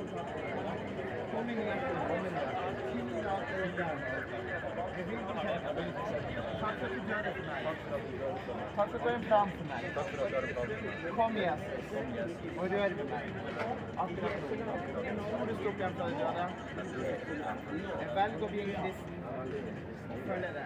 Kom ingen efter, kom ingen efter. Takk for at du gjør det for meg. Takk for at du har en plan for meg. Kom Jesus, og rør ved meg. Akkurat nå. Når du står opp igjen fra det døde, jeg velger å bli en kristen og følge deg.